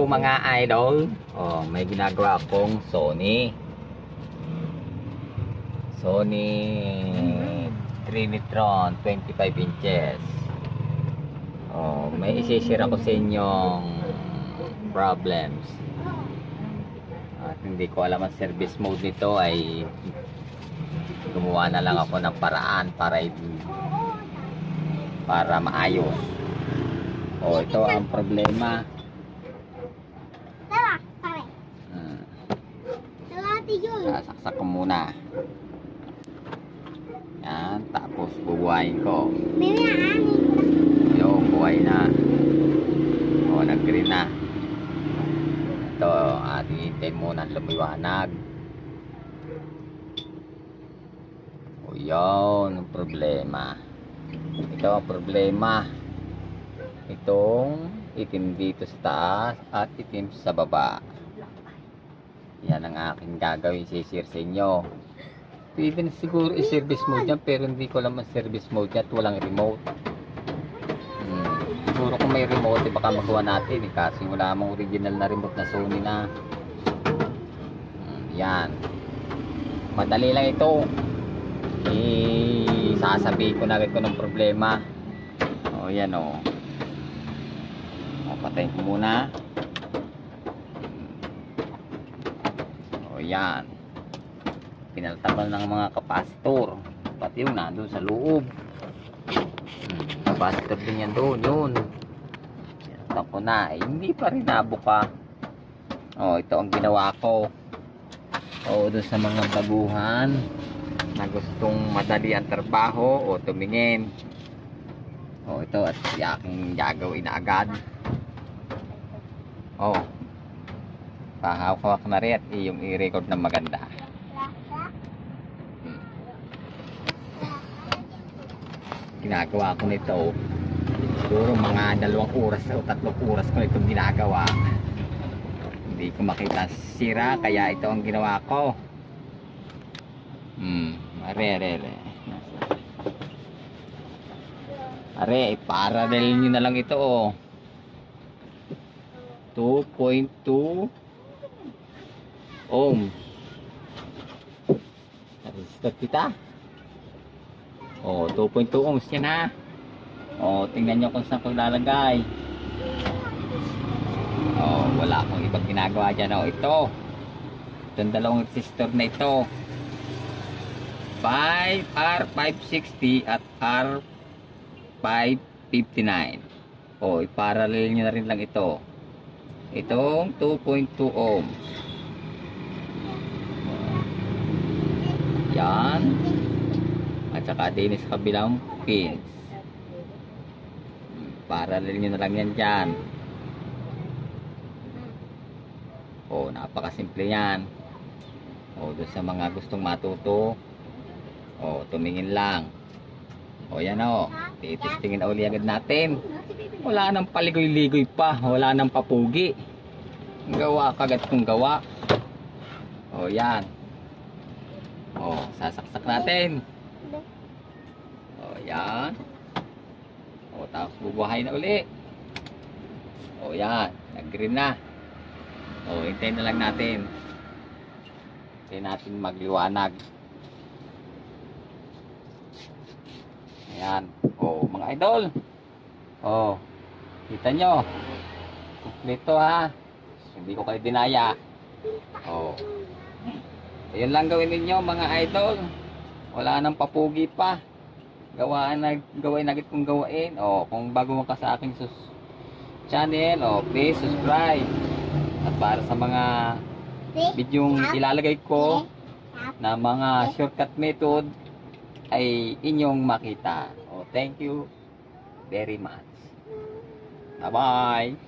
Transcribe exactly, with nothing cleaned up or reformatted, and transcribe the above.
mga idol. Oh, may ginagawa akong Sony. Sony Trinitron twenty-five inches. Oh, may isi-share ako sa inyong problems. At hindi ko alam ang service mode nito, ay gumawa na lang ako ng paraan para para maayos. Oh, ito ang problema. Hmm. Sasaksak ko muna. Yan, tapos bubuhayin ko. Yung buhay na. O, nag-green na. Ito, ating hintayin muna lumiwanag. O, yun ang problema. Ito ang problema. Itong itim dito sa taas at itim sa baba. Yan ang aking gagawin, sisir sa inyo. Pwede na siguro i-service mode yan, pero hindi ko alam ang service mode yan at walang remote. Hmm. Siguro kung may remote, eh, baka magawa natin eh, kasi wala mong original na remote na Sony na. Hmm. Yan. Madali lang ito. Eh, sasabihin ko na agad ko ng problema. O, yan o. O, patayin ko muna. O, yan. Pinaltabal ng mga kapasitor, pati yung nandun sa loob. Hmm, kapasitor din yan doon, yun. Pinaltab ko na, eh, hindi pa rin nabuka. O, ito ang ginawa ko. O, doon sa mga baguhan na gustong madali ang trabaho o tumingin. O, ito at aking gagawin na agad. O, pahawak na rin at iyong i-record na maganda. Ginagawa ko nito siguro mga dalawang oras o tatlong oras ko itong ginagawa. Hindi ko makita sira, kaya ito ang ginawa ko. Hmm, are are are are parallel nyo na lang ito oh. two point two ohms. Resistor kita. Oh, two point two ohms yan ha. Oh, tingnan nyo kung saan ko lalagay. Oh, wala akong ibang ginagawa dyan. Oh, ito. Itong dalawang resistor na ito. R five sixty at R five fifty-nine. Oh, iparallel nyo na rin lang ito. Itong two point two ohms. Yan. At saka din sa kabilang pins. Parallel nyo na lang yan dyan. O, napakasimple yan. O, doon sa mga gustong matuto, o, tumingin lang. O, yan o. Titistingin uli agad natin. Wala nang paligoy-ligoy pa. Wala nang papugi. Gawa kagad kong gawa. O, yan. O, sasaksak natin. O, yan. O, tapos bubuhay na uli. O, yan. Nag-green na. O, hintayin na lang natin. Hintayin natin magliwanag. Ayan. O, mga idol. O, kita nyo. Kompleto ha. Hindi ko kayo dinaya. O. Ayun lang gawin ninyo mga idol. Wala nang papugi pa. Gawaan na, gawin agad kong gawain. O, kung bago mo ka sa aking sus channel, o, please subscribe. At para sa mga bidyong ilalagay ko na mga shortcut method ay inyong makita. O, thank you very much. Bye bye.